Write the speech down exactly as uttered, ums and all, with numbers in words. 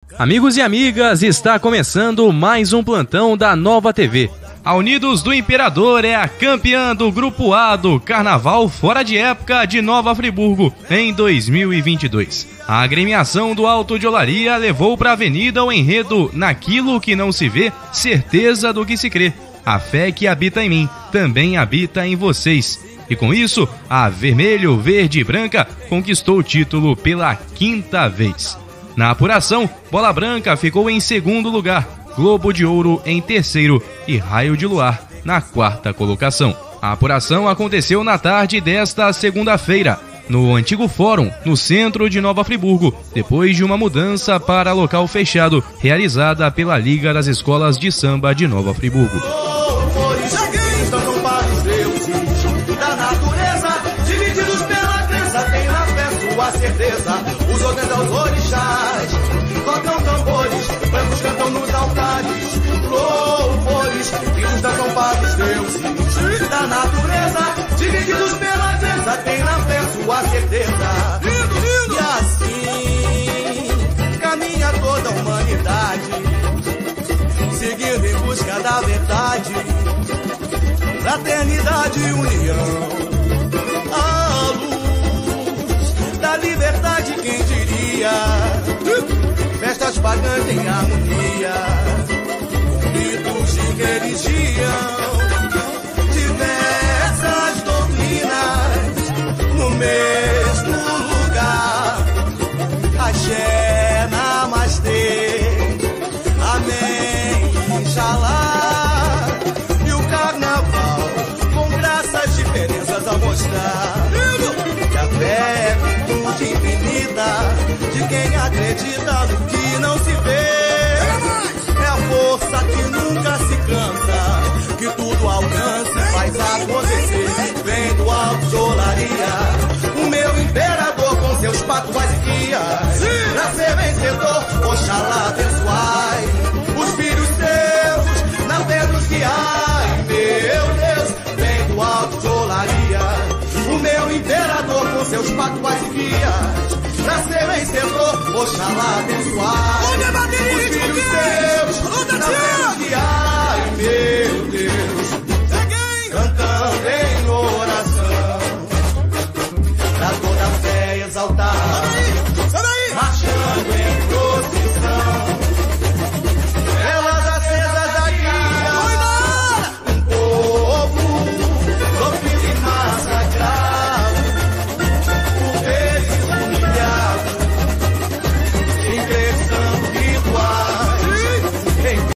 Amigos e amigas, está começando mais um plantão da Nova T V. A Unidos do Imperador é a campeã do Grupo A do Carnaval Fora de Época de Nova Friburgo em dois mil e vinte e dois. A agremiação do Alto de Olaria levou para a avenida o enredo Naquilo que não se vê, certeza do que se crê. A fé que habita em mim também habita em vocês. E com isso, a Vermelho, Verde e Branca conquistou o título pela quinta vez. Na apuração, Bola Branca ficou em segundo lugar, Globo de Ouro em terceiro e Raio de Luar na quarta colocação. A apuração aconteceu na tarde desta segunda-feira, no antigo Fórum, no centro de Nova Friburgo, depois de uma mudança para local fechado, realizada pela Liga das Escolas de Samba de Nova Friburgo. Certeza, os orgãs aos orixás tocam tambores, brancos cantam nos altares, louvores, filhos dançam para os deuses da natureza, divididos pela crença, tem na fé sua certeza. E assim caminha toda a humanidade, seguindo em busca da verdade, fraternidade e união. Da liberdade, quem diria? Festas pagãs em harmonia, ritos de religião, diversas doutrinas no mesmo lugar. Axé, namastê, amém, inxalá. E o carnaval com graças, diferenças a mostrar. Que a fé infinita de quem acredita no que não se vê. É a força que nunca se cansa, que tudo alcança e faz acontecer. Vem do alto de Olaria, o meu imperador com seus patuais e guias. Pra ser vencedor, Oxalá abençoai os filhos seus, na fé nos guiai. Meu Deus, vem do alto de Olaria, o meu imperador com seus patuais e guias. Pra ser vencedor, Oxalá abençoar.